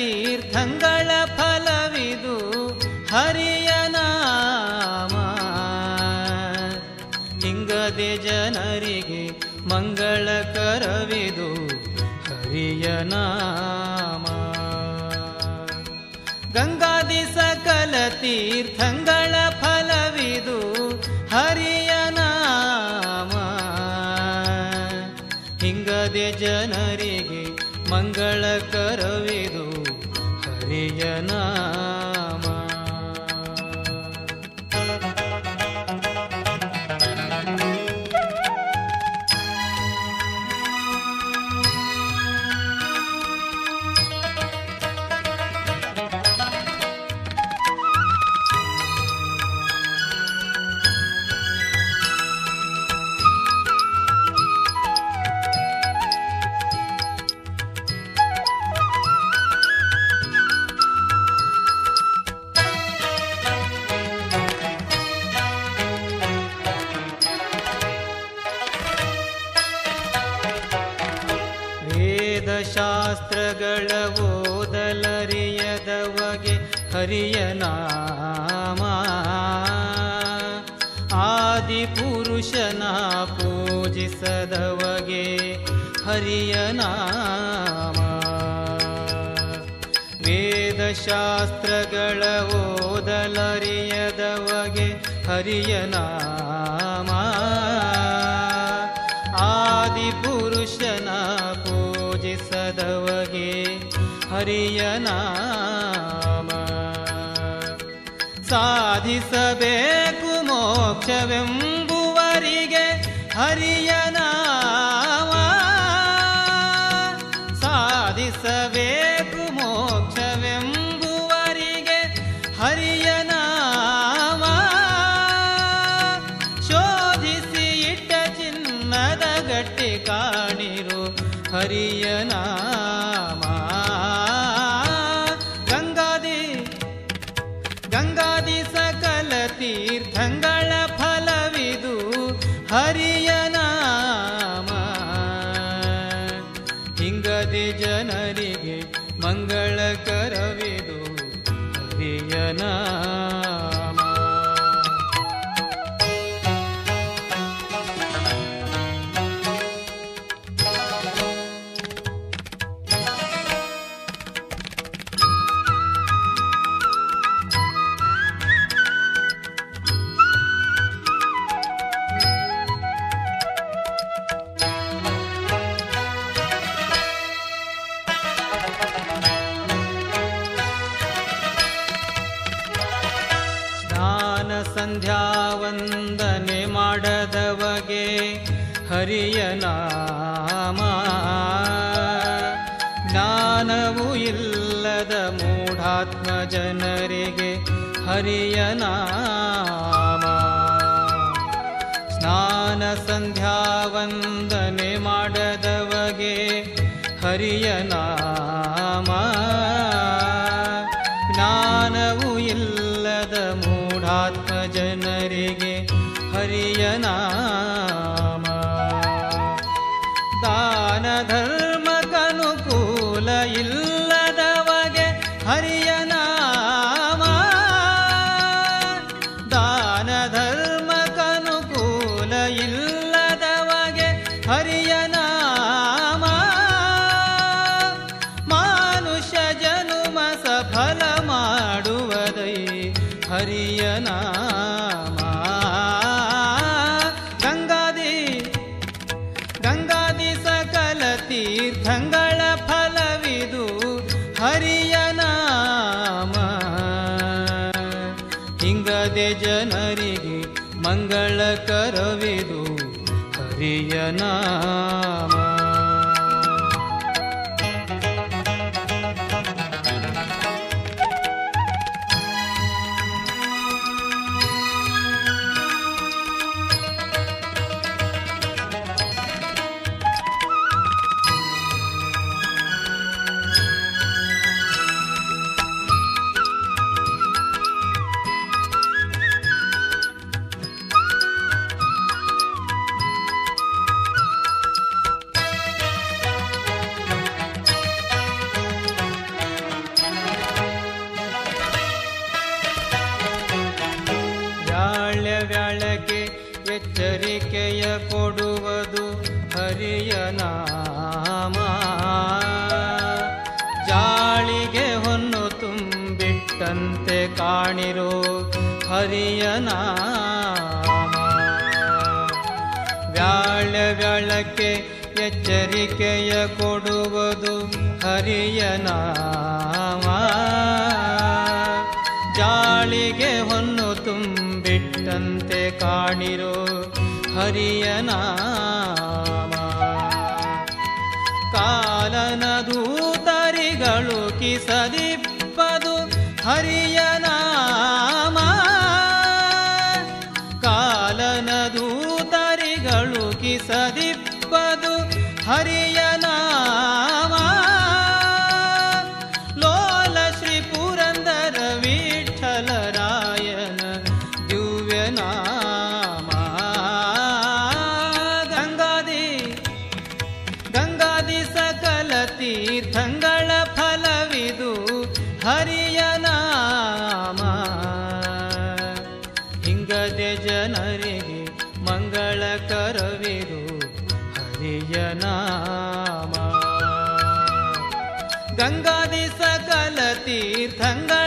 ತೀರ್ಥಂಗಳ ಫಲವಿದು ಹರಿಯ ನಾಮ. ಹಿಂಗದೆ ಜನರಿಗೆ ಮಂಗಳಕರವಿದು ಹರಿಯ ನಾಮ. ಗಂಗಾದಿ ಸಕಲ ತೀರ್ಥಂಗಳ ಫಲವಿದು ಹರಿಯ ನಾಮ. ಹಿಂಗದೆ ಜನರಿಗೆ ಮಂಗಳಕರವಿದು ಹರಿಯ ನಾಮ. ಶಾಸ್ತ್ರಗಳ ಓದಲರಿಯದವಗೆ ಹರಿಯ ನಾಮ. ಆದಿಪುರುಷನ ಪೂಜಿಸದವಗೆ ಹರಿಯ ನಾಮ. ವೇದಶಾಸ್ತ್ರಗಳ ಓದಲರಿಯದವಗೆ ಹರಿಯ ನಾಮ. ಆದಿಪುರುಷನ ಪೂಜಿಸದವಗೆ ಹರಿಯ ನಾಮ. ಸಾಧಿಸಬೇಕು ಮೋಕ್ಷವೆಂಬುವರಿಗೆ ಹರಿಯ ನಾಮ. ಸಾಧಿಸಬೇಕು ಮೋಕ್ಷವೆಂಬುವರಿಗೆ ಹರಿಯ ನಾಮ. ಶೋಧಿಸಿ ಇಟ್ಟ ಚಿನ್ನದ ಗಟ್ಟಿ ಕಾಣಿರು ಹರಿಯ ನಾಮ. ಗಂಗಾದಿ ಸಕಲ ತೀರ್ಥಂಗಳ ಫಲವಿದು ಹರಿಯ ನಾಮ. ಹಿಂಗದೆ ಜನರಿಗೆ ಮಂಗಳಕರವಿದು ಹರಿಯ ನಾಮ. ಸಂಧ್ಯಾ ವಂದನೆ ಮಾಡದವಗೆ ಹರಿಯ ನಾಮ. ಜ್ಞಾನವು ಇಲ್ಲದ ಮೂಢಾತ್ಮ ಜನರಿಗೆ ಹರಿಯ ನಾಮ. ಸ್ನಾನ ಸಂಧ್ಯಾ ವಂದನೆ ಮಾಡದವಗೆ ಹರಿಯ ನಾಮ. ಜ್ಞಾನವು ಇಲ್ಲದ ಮೂಢಾತ್ಮ ಜನರಿಗೆ ಹರಿಯ ನಾಮ. ದಾನ ಧರ್ಮಕ್ಕನುಕೂಲ ಇಲ್ಲದವಗೆ ಹರಿಯ ನಾಮ. ದಾನ ಧರ್ಮಕ್ಕನುಕೂಲ ಇಲ್ಲದವಗೆ ಹರಿಯ ನಾಮ. ಮಾನುಷ್ಯ ಜನುಮ ಸಫಲ ಮಾಡುವದೈ ಹರಿಯ ನಾಮ. ಗಂಗಾದಿ ಸಕಲ ತೀರ್ಥಂಗಳ ಫಲವಿದು ಹರಿಯ ನಾಮ. ಹಿಂಗದೆ ಜನರಿಗೆ ಮಂಗಳಕರವಿದು ಹರಿಯ ನಾಮ. ನಾಮ. ಜಾಳಿಗೆ ಹೊನ್ನು ತುಂಬಿಟ್ಟಂತೆ ಕಾಣಿರೋ ಹರಿಯ ನಾಮ. ವ್ಯಾಳಕ್ಕೆ ಎಚ್ಚರಿಕೆಯ ಕೊಡುವುದು ಹರಿಯ ನಾಮ. ಜಾಳಿಗೆ ಹೊನ್ನು ತುಂಬಿಟ್ಟಂತೆ ಕಾಣಿರೋ ಹರಿಯ ನಾಮ. ಕಾಲನ ದೂತರಿಗಳು ಕಿಸದಿಪ್ಪದು ಹರಿಯ ನಾಮ. ಕಾಲನ ದೂತರಿಗಳು ಕಿಸದಿಪ್ಪದು ಹರಿಯ ನಾಮ. ಲೋಲ ಶ್ರೀ ಪುರಂದರ ವಿಠ್ಠಲರಾಯನ ದಿವ್ಯ ನಾಮ. ಗಂಗಾದಿ ಸಕಲ ತೀರ್ಥಂಗಳ ಫಲವಿದು ಹರಿಯ ನಾಮ. ಹಿಂಗದೆ ಜನರಿಗೆ ಮಂಗಳಕರವಿದು ಹರಿಯ ನಾಮ. ಗಂಗಾದಿ ಸಕಲ ತೀರ್ಥಂಗಳ